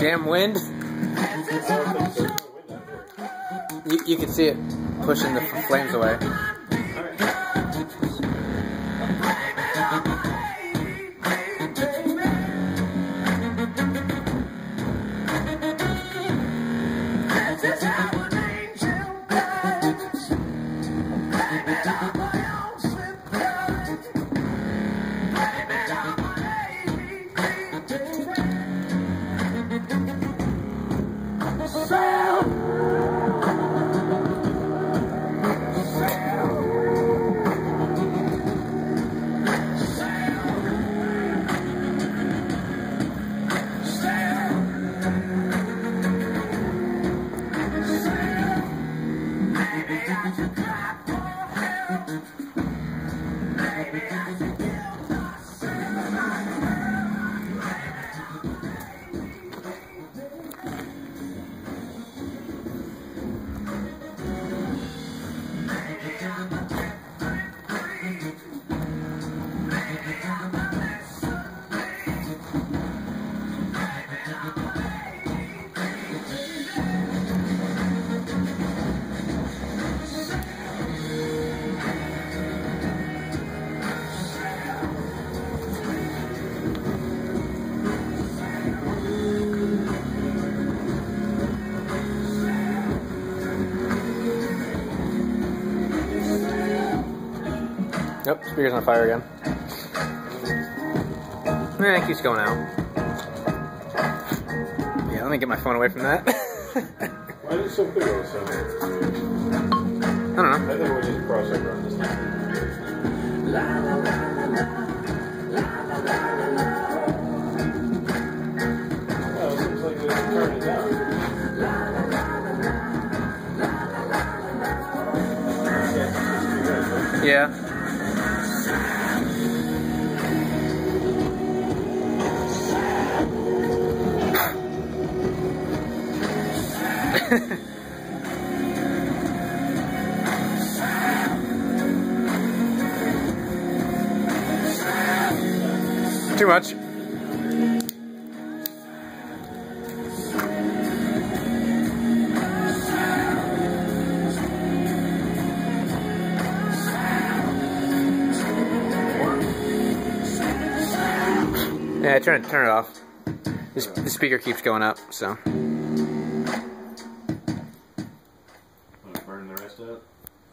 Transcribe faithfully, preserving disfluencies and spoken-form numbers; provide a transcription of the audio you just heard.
damn wind. You, you can see it pushing the flames away. Nope, speaker's on fire again. Eh, it keeps going out. Yeah, let me get my phone away from that. Why is it so big all of a sudden? I don't know. I think we need to crossover on this thing. La la la la la la la la la. Well, it seems like they're turning it down. La la la la la la la. Yeah. Too much. Yeah, turn it turn it off. This, the speaker keeps going up, so.